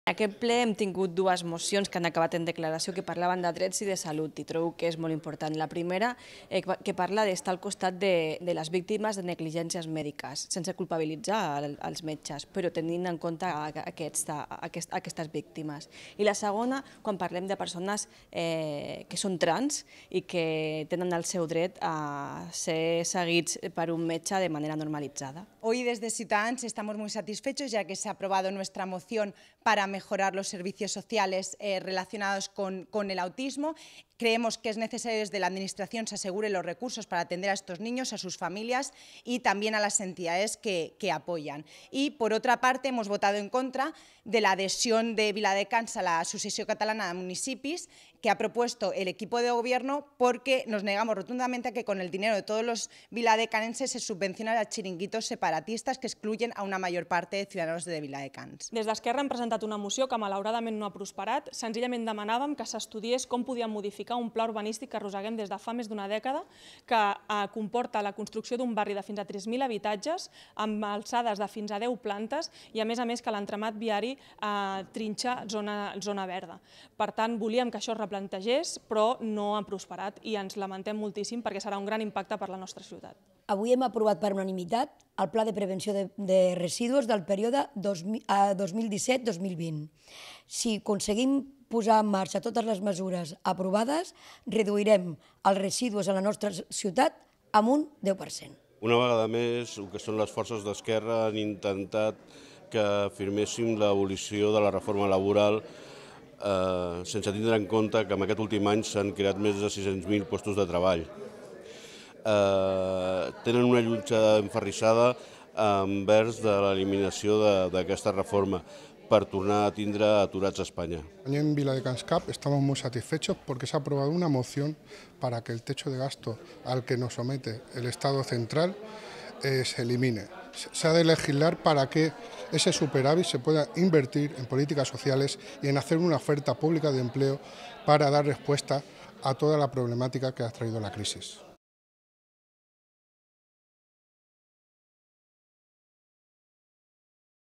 En aquest ple hem tingut dues mocions que han acabat en declaració que parlaven de drets i de salut i trobo que és molt important. La primera, que parla d'estar al costat de les víctimes de negligències mèdiques, sense culpabilitzar els metges, però tenint en compte aquestes víctimes. I la segona, quan parlem de persones que són trans i que tenen el seu dret a ser seguits per un metge de manera normalitzada. Hoy desde Ciutadans estamos muy satisfechos ya que se ha aprobado nuestra moción para mejorar los servicios sociales relacionados con el autismo. Creemos que es necesario que desde la Administración se aseguren los recursos para atender a estos niños, a sus familias y también a las entidades que apoyan. Y por otra parte hemos votado en contra de la adhesión de Viladecans a la Asociación Catalana de Municipis que ha propuesto el equipo de gobierno porque nos negamos rotundamente a que con el dinero de todos los viladecanenses se subvencionen a chiringuitos separatistas que excluyen a una mayor parte de ciudadanos de Viladecans. Des d'Esquerra hem presentat una moció que malauradament no ha prosperat. Senzillament demanàvem que s'estudiés com podíem modificar un pla urbanístic que arrosseguem des de fa més d'una dècada que comporta la construcció d'un barri de fins a 3.000 habitatges amb alçades de fins a 10 plantes i a més que l'entramat viari trinxa zona verda. Per tant, volíem que això es replantegés, però no ha prosperat i ens lamentem moltíssim perquè serà un gran impacte per la nostra ciutat. Avui hem aprovat per unanimitat el Pla de Prevenció de Residus del període 2017-2020. Si aconseguim posar en marxa totes les mesures aprovades, reduirem els residus a la nostra ciutat amb un 10%. Una vegada més, el que són les forces d'Esquerra han intentat que firméssim l'abolició de la reforma laboral sense tindre en compte que en aquest últim any s'han creat més de 600.000 llocs de treball. Tenen una lluita enferrissada envers de l'eliminació d'aquesta reforma per tornar a tindre aturats a Espanya. En Viladecans CAP estamos muy satisfechos porque se ha aprobado una moción para que el techo de gasto al que nos somete el Estado central se elimine. Se ha de legislar para que ese superávit se pueda invertir en políticas sociales y en hacer una oferta pública de empleo para dar respuesta a toda la problemática que ha traído la crisis.